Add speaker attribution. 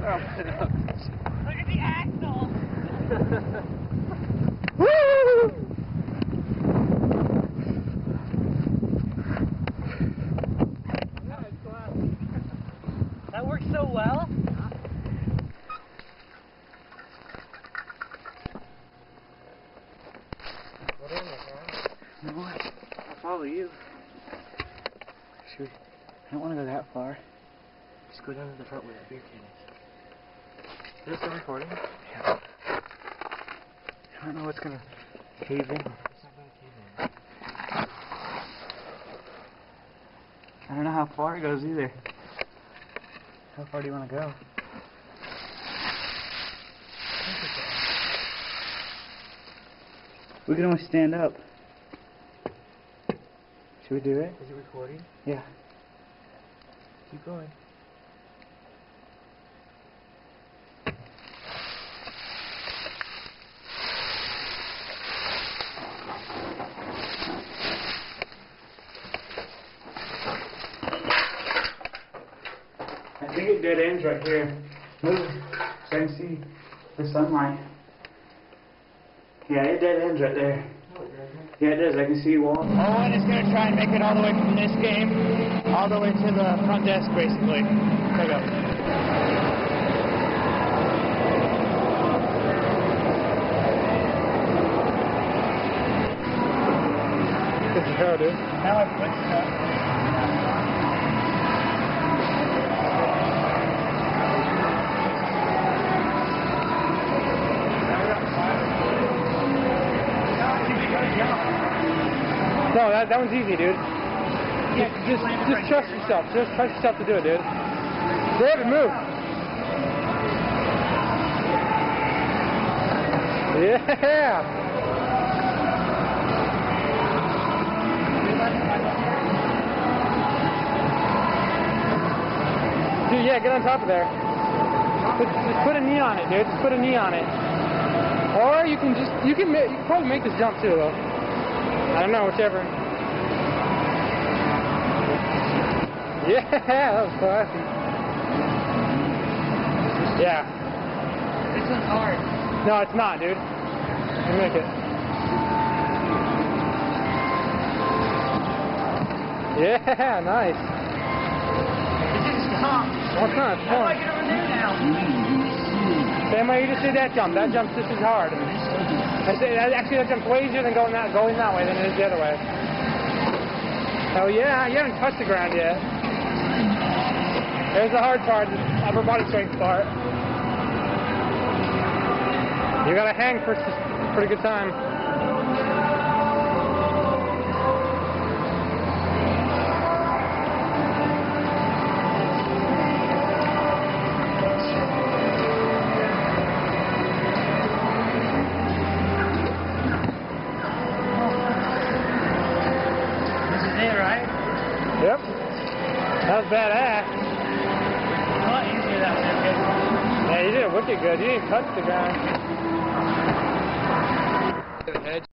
Speaker 1: Look at the axle!
Speaker 2: Woo!
Speaker 1: That works so well.
Speaker 2: Get in there, man.
Speaker 3: You know what? I'll follow you. Should we? I don't want to go that far.
Speaker 2: Just go down to the front where that beer can is. Is this still recording?
Speaker 3: Yeah. I don't know what's gonna cave in.
Speaker 2: It's not gonna cave in.
Speaker 3: I don't know how far it goes either. How far do you want to go? We can always stand up. Should we do it?
Speaker 2: Is it recording?
Speaker 3: Yeah.
Speaker 2: Keep going.
Speaker 3: I think it dead ends right here. Move so I can see the sunlight. Yeah, it dead ends right there. Yeah, it does. I can see walls.
Speaker 1: Owen is going to try and make it all the way from this game, all the way to the front desk, basically. There you go.
Speaker 2: Good to go, dude.
Speaker 1: Now my foot's stuck.
Speaker 2: No, that one's easy, dude. Just trust yourself. Just trust yourself to do it, dude. David, move. Yeah. Dude, yeah, get on top of there. Just put a knee on it, dude. Just put a knee on it. Or you can probably make this jump too, though. I don't know, whichever. Yeah, that was classy. Yeah.
Speaker 1: This one's hard.
Speaker 2: No, it's not, dude. You make it. Yeah, nice.
Speaker 1: This is tough.
Speaker 2: Well, it's not. It's
Speaker 1: How do I
Speaker 2: fun.
Speaker 1: get over there now?
Speaker 2: Same way you just did that jump. That jump's just as hard. Actually, that jump's way easier than going that way than it is the other way. Oh yeah, you haven't touched the ground yet. There's the hard part, the upper body strength part. You gotta hang for a pretty good time. Yep. That was badass.
Speaker 1: A lot easier that way, okay?
Speaker 2: Yeah, you did it wicked good. You didn't touch the ground.